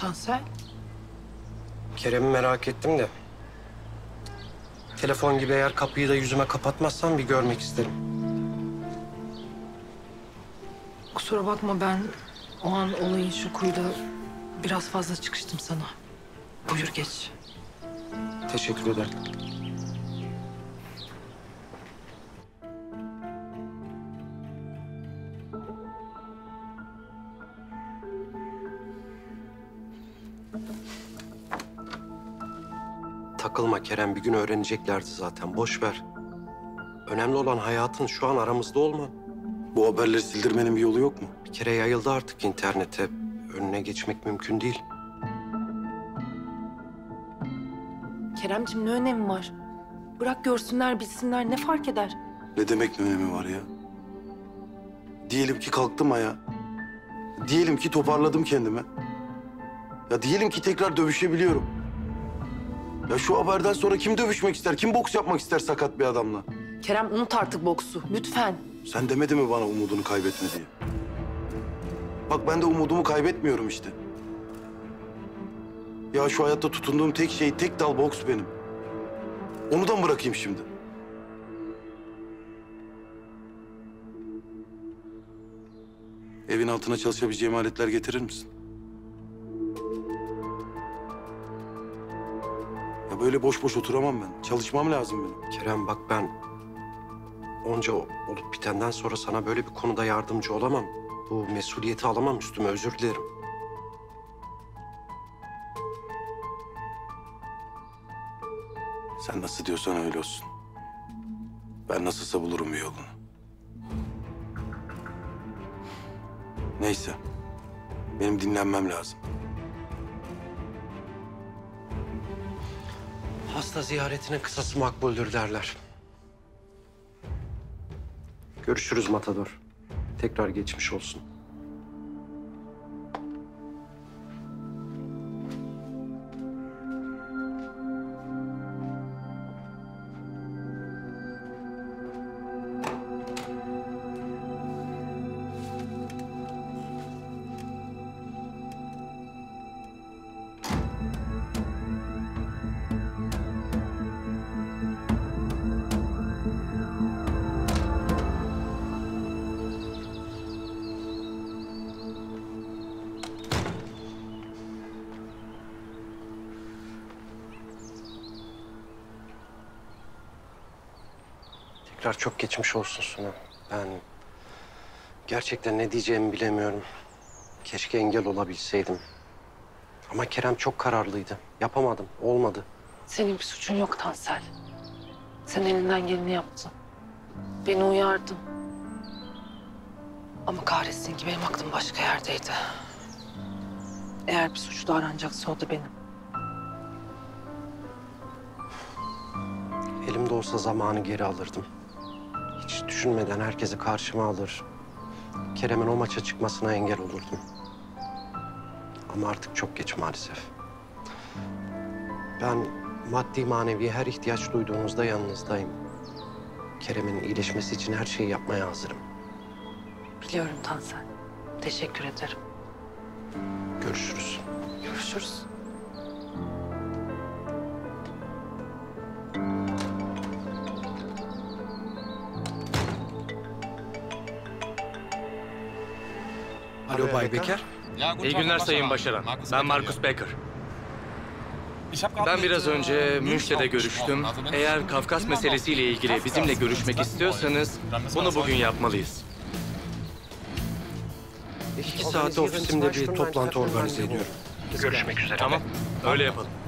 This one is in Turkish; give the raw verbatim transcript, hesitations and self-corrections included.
Tansel? Kerem'i merak ettim de. Telefon gibi eğer kapıyı da yüzüme kapatmazsan bir görmek isterim. Kusura bakma, ben o an olayın şokuyla biraz fazla çıkıştım sana. Buyur geç. Teşekkür ederim. Takılma Kerem, bir gün öğreneceklerdi zaten. Boş ver. Önemli olan hayatın şu an aramızda olman. Bu haberleri sildirmenin bir yolu yok mu? Bir kere yayıldı artık internete. Önüne geçmek mümkün değil. Keremciğim, ne önemi var? Bırak görsünler, bilsinler, ne fark eder? Ne demek ne önemi var ya? Diyelim ki kalktım ayağa. Diyelim ki toparladım kendimi. Ya diyelim ki tekrar dövüşebiliyorum. Ya şu haberden sonra kim dövüşmek ister? Kim boks yapmak ister sakat bir adamla? Kerem, unut artık boksu, lütfen. Sen demedin mi bana umudunu kaybetme diye? Bak ben de umudumu kaybetmiyorum işte. Ya şu hayatta tutunduğum tek şey, tek dal boks benim. Onu da mı bırakayım şimdi? Evin altına çalışabileceğim aletler getirir misin? Ya böyle boş boş oturamam ben. Çalışmam lazım benim. Kerem bak, ben onca olup bitenden sonra sana böyle bir konuda yardımcı olamam. Bu mesuliyeti alamam üstüme, özür dilerim. Sen nasıl diyorsan öyle olsun. Ben nasılsa bulurum bir yolunu. Neyse. Benim dinlenmem lazım. Hasta ziyaretinin kısası makbuldür derler. Görüşürüz Matador. Tekrar geçmiş olsun. Tekrar çok geçmiş olsun Suna. Ben gerçekten ne diyeceğimi bilemiyorum. Keşke engel olabilseydim. Ama Kerem çok kararlıydı. Yapamadım, olmadı. Senin bir suçun yok Tansel. Sen elinden geleni yaptın. Beni uyardın. Ama kahretsin ki benim aklım başka yerdeydi. Eğer bir suçlu aranacaksa o da benim. Elimde olsa zamanı geri alırdım. Hiç düşünmeden herkesi karşıma alır. Kerem'in o maça çıkmasına engel olurdum. Ama artık çok geç maalesef. Ben maddi manevi her ihtiyaç duyduğunuzda yanınızdayım. Kerem'in iyileşmesi için her şeyi yapmaya hazırım. Biliyorum Tansel. Teşekkür ederim. Görüşürüz. Görüşürüz. Alo Bay Becker. İyi günler Sayın Başaran. Ben Markus Becker. Ben biraz önce Münch'te görüştüm. Eğer Kafkas meselesiyle ilgili bizimle görüşmek istiyorsanız bunu bugün yapmalıyız. İki saate ofisimde bir toplantı organize ediyorum. Görüşmek üzere. Tamam, öyle yapalım.